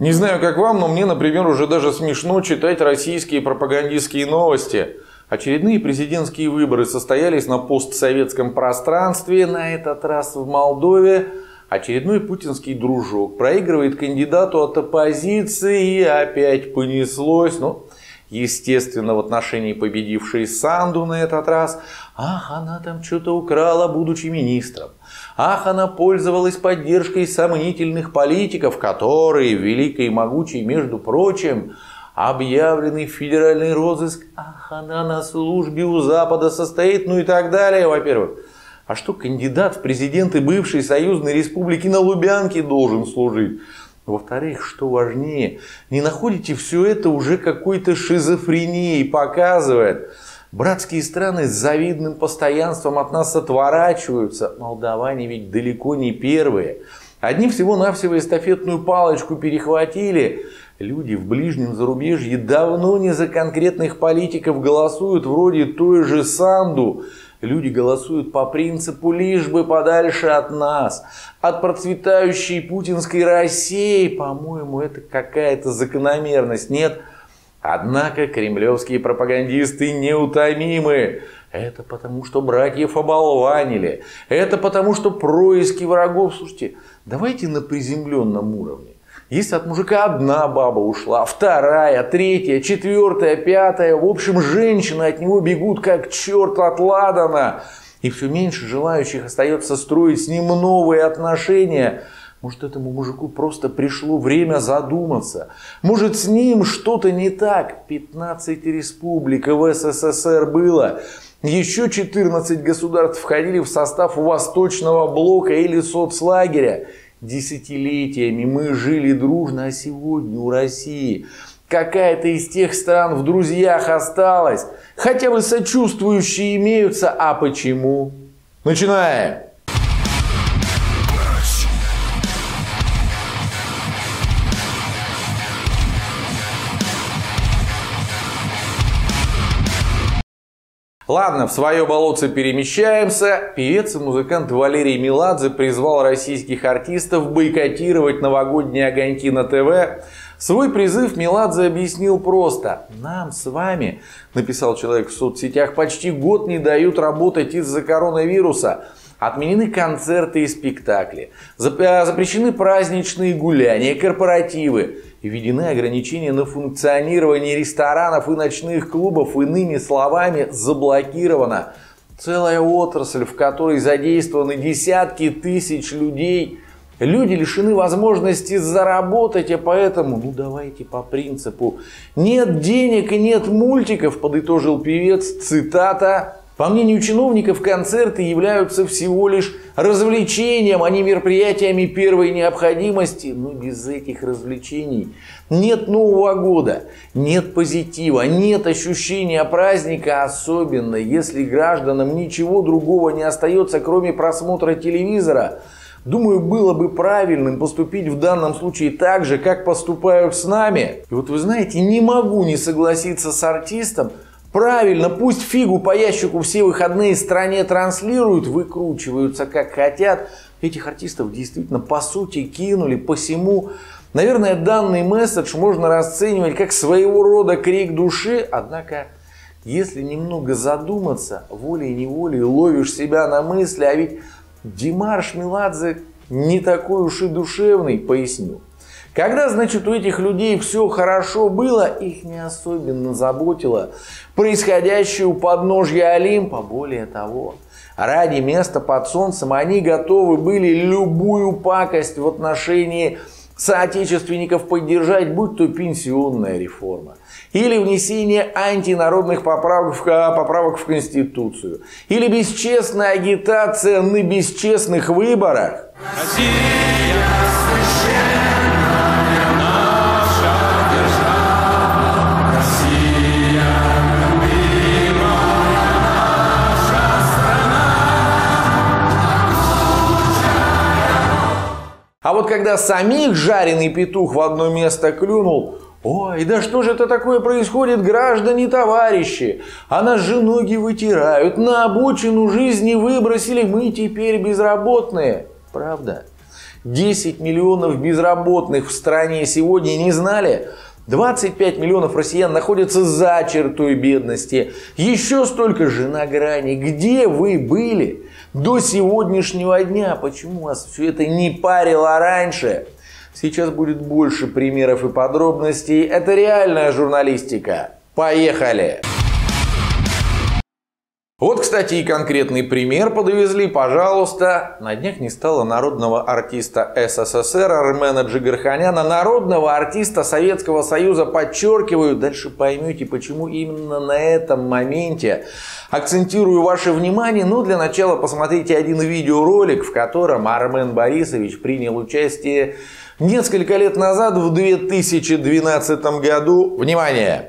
Не знаю, как вам, но мне, например, уже даже смешно читать российские пропагандистские новости. Очередные президентские выборы состоялись на постсоветском пространстве, на этот раз в Молдове. Очередной путинский дружок проигрывает кандидату от оппозиции, и опять понеслось. Ну, естественно, в отношении победившей Санду на этот раз. Ах, она там что-то украла, будучи министром. Ах, она пользовалась поддержкой сомнительных политиков, которые, великой и могучей, между прочим, объявленный федеральный розыск. Ах, она на службе у Запада состоит, ну и так далее, во-первых. А что кандидат в президенты бывшей союзной республики на Лубянке должен служить? Во-вторых, что важнее, не находите все это уже какой-то шизофренией показывает? Братские страны с завидным постоянством от нас отворачиваются. Молдаване ведь далеко не первые. Одни всего-навсего эстафетную палочку перехватили. Люди в ближнем зарубежье давно не за конкретных политиков голосуют, вроде той же Санду. Люди голосуют по принципу «лишь бы подальше от нас». От процветающей путинской России, по-моему, это какая-то закономерность, нет? Однако кремлевские пропагандисты неутомимы. Это потому, что братьев оболванили. Это потому, что происки врагов. Слушайте, давайте на приземленном уровне. Если от мужика одна баба ушла, вторая, третья, четвертая, пятая, в общем, женщины от него бегут как черт от ладана. И все меньше желающих остается строить с ним новые отношения. Может, этому мужику просто пришло время задуматься. Может, с ним что-то не так. 15 республик в СССР было. Еще 14 государств входили в состав Восточного блока или соцлагеря. Десятилетиями мы жили дружно, а сегодня у России какая-то из тех стран в друзьях осталась. Хотя бы сочувствующие имеются. А почему? Начинаем! Ладно, в свое болотце перемещаемся. Певец и музыкант Валерий Меладзе призвал российских артистов бойкотировать новогодние огоньки на ТВ. Свой призыв Меладзе объяснил просто. Нам с вами, написал человек в соцсетях, почти год не дают работать из-за коронавируса. Отменены концерты и спектакли. Запрещены праздничные гуляния, корпоративы. И введены ограничения на функционирование ресторанов и ночных клубов. Иными словами, заблокирована целая отрасль, в которой задействованы десятки тысяч людей. Люди лишены возможности заработать, а поэтому, ну давайте по принципу «нет денег и нет мультиков», подытожил певец, цитата. По мнению чиновников, концерты являются всего лишь развлечением, а не мероприятиями первой необходимости. Но без этих развлечений нет Нового года, нет позитива, нет ощущения праздника, особенно если гражданам ничего другого не остается, кроме просмотра телевизора. Думаю, было бы правильным поступить в данном случае так же, как поступают с нами. И вот вы знаете, не могу не согласиться с артистом. Правильно, пусть фигу по ящику все выходные в стране транслируют, выкручиваются как хотят. Этих артистов действительно по сути кинули, посему, наверное, данный месседж можно расценивать как своего рода крик души. Однако, если немного задуматься, волей-неволей ловишь себя на мысли, а ведь Димаш Меладзе не такой уж и душевный, поясню. Когда, значит, у этих людей все хорошо было, их не особенно заботило происходящее у подножья Олимпа. Более того, ради места под солнцем они готовы были любую пакость в отношении соотечественников поддержать, будь то пенсионная реформа, или внесение антинародных поправок в Конституцию, или бесчестная агитация на бесчестных выборах. А вот когда самих жареный петух в одно место клюнул, ой, да что же это такое происходит, граждане, товарищи? А нас же ноги вытирают, на обочину жизни выбросили, мы теперь безработные. Правда? 10 миллионов безработных в стране сегодня, не знали? 25 миллионов россиян находятся за чертой бедности. Еще столько же на грани. Где вы были до сегодняшнего дня? Почему вас все это не парило раньше? Сейчас будет больше примеров и подробностей. Это реальная журналистика. Поехали! Вот, кстати, и конкретный пример подвезли, пожалуйста. На днях не стало народного артиста СССР Армена Джигарханяна, народного артиста Советского Союза. Подчеркиваю, дальше поймете, почему именно на этом моменте акцентирую ваше внимание. Но для начала посмотрите один видеоролик, в котором Армен Борисович принял участие несколько лет назад, в 2012 году. Внимание!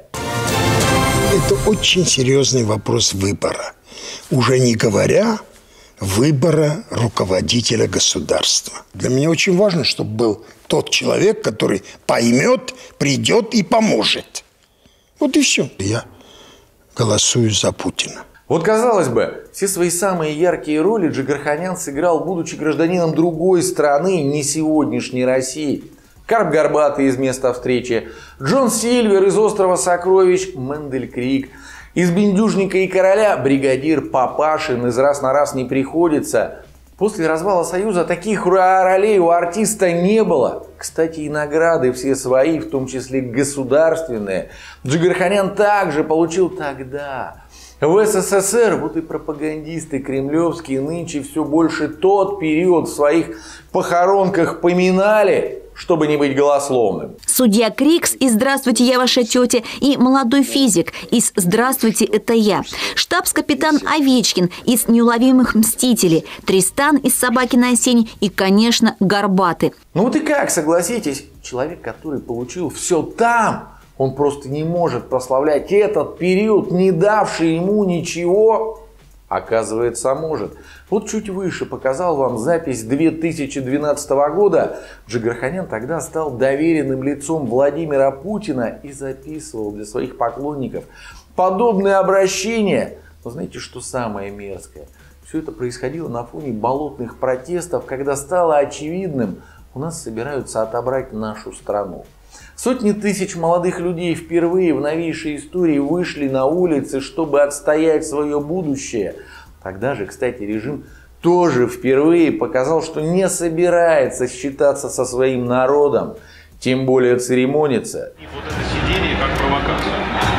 Это очень серьезный вопрос выбора. Уже не говоря выбора руководителя государства. Для меня очень важно, чтобы был тот человек, который поймет, придет и поможет. Вот и все. Я голосую за Путина. Вот, казалось бы, все свои самые яркие роли Джигарханян сыграл, будучи гражданином другой страны, не сегодняшней России. Карп Горбатый из «Места встречи», Джон Сильвер из «Острова сокровищ», Мендель Крик. Из «Бендюжника и короля» бригадир Папашин из «Раз на раз не приходится». После развала Союза таких ролей у артиста не было. Кстати, и награды все свои, в том числе государственные, Джигарханян также получил тогда. В СССР вот и пропагандисты кремлевские нынче все больше тот период в своих похоронках поминали, чтобы не быть голословным. Судья Крикс из «Здравствуйте, я ваша тетя» и молодой физик из «Здравствуйте, это я». Штабс-капитан Овечкин из «Неуловимых мстителей», Тристан из «Собаки на сене» и, конечно, Горбатый. Ну вот и как, согласитесь, человек, который получил все там, он просто не может прославлять этот период, не давший ему ничего. Оказывается, может. Вот чуть выше показал вам запись 2012 года. Джигарханян тогда стал доверенным лицом Владимира Путина и записывал для своих поклонников подобные обращения. Но знаете, что самое мерзкое? Все это происходило на фоне болотных протестов, когда стало очевидным, у нас собираются отобрать нашу страну. Сотни тысяч молодых людей впервые в новейшей истории вышли на улицы, чтобы отстоять свое будущее. Тогда же, кстати, режим тоже впервые показал, что не собирается считаться со своим народом, тем более церемониться. И вот это сидение как провокация.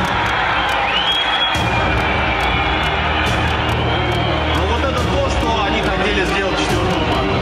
Но вот это то, что они хотели сделать 4 марта.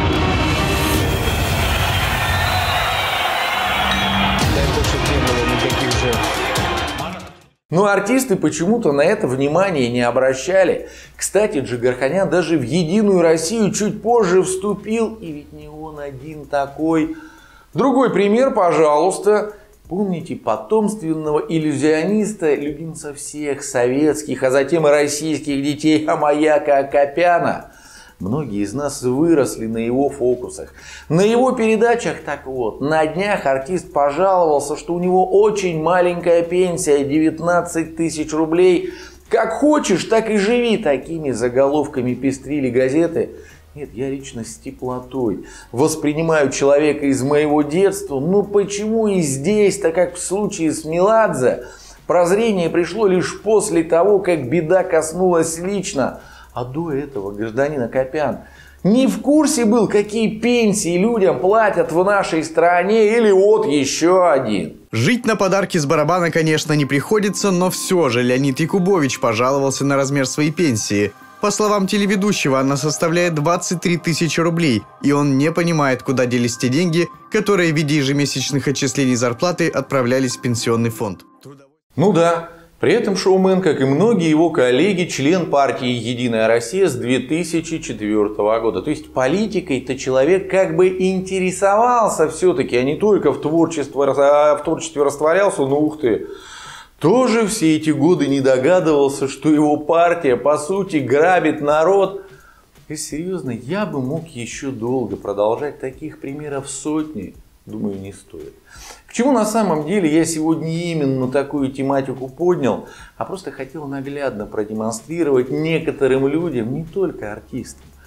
Но артисты почему-то на это внимание не обращали. Кстати, Джигарханян даже в «Единую Россию» чуть позже вступил, и ведь не он один такой. Другой пример, пожалуйста. Помните потомственного иллюзиониста, любимца всех советских, а затем и российских детей Амаяка Акопяна? Многие из нас выросли на его фокусах, на его передачах. Так вот, на днях артист пожаловался, что у него очень маленькая пенсия, 19 тысяч рублей. Как хочешь, так и живи. Такими заголовками пестрили газеты. Нет, я лично с теплотой воспринимаю человека из моего детства. Но почему и здесь, так как в случае с Меладзе, прозрение пришло лишь после того, как беда коснулась лично. А до этого гражданин Акопян не в курсе был, какие пенсии людям платят в нашей стране. Или вот еще один. Жить на подарки с барабана, конечно, не приходится, но все же Леонид Якубович пожаловался на размер своей пенсии. По словам телеведущего, она составляет 23 тысячи рублей, и он не понимает, куда делись те деньги, которые в виде ежемесячных отчислений зарплаты отправлялись в пенсионный фонд. Ну да. При этом шоумен, как и многие его коллеги, член партии «Единая Россия» с 2004 года. То есть политикой-то человек как бы интересовался все-таки, а не только в творчестве растворялся. Ну ух ты! Тоже все эти годы не догадывался, что его партия по сути грабит народ. И серьезно, я бы мог еще долго продолжать, таких примеров сотни. Думаю, не стоит. К чему на самом деле я сегодня именно такую тематику поднял, а просто хотел наглядно продемонстрировать некоторым людям, не только артистам,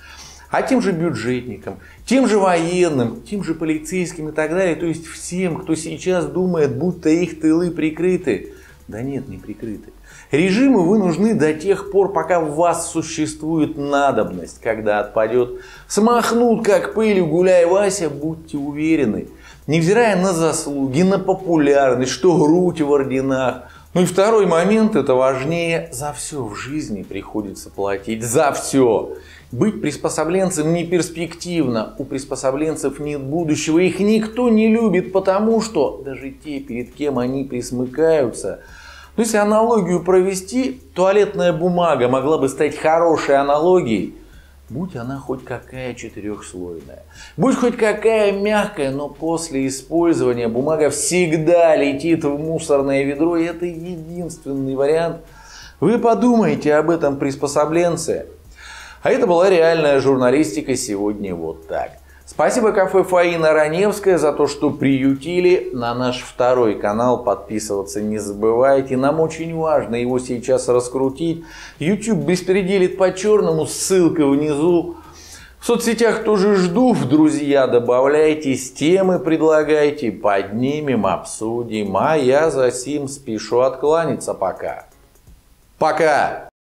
а тем же бюджетникам, тем же военным, тем же полицейским и так далее. То есть всем, кто сейчас думает, будто их тылы прикрыты. Да нет, не прикрыты. Режиму вы нужны до тех пор, пока в вас существует надобность. Когда отпадет, смахнут как пылью, гуляй, Вася, будьте уверены. Невзирая на заслуги, на популярность, что грудь в орденах. Ну и второй момент, это важнее, за все в жизни приходится платить, за все. Быть приспособленцем не перспективно, у приспособленцев нет будущего, их никто не любит, потому что даже те, перед кем они присмыкаются. Но если аналогию провести, туалетная бумага могла бы стать хорошей аналогией, будь она хоть какая четырехслойная, будь хоть какая мягкая, но после использования бумага всегда летит в мусорное ведро, и это единственный вариант. Вы подумайте об этом, приспособленцы. А это была реальная журналистика сегодня вот так. Спасибо кафе Фаина Раневская за то, что приютили. На наш второй канал подписываться не забывайте. Нам очень важно его сейчас раскрутить. YouTube беспределит по-черному, ссылка внизу. В соцсетях тоже жду, в друзья добавляйтесь, темы предлагайте, поднимем, обсудим. А я за сим спешу откланяться пока. Пока!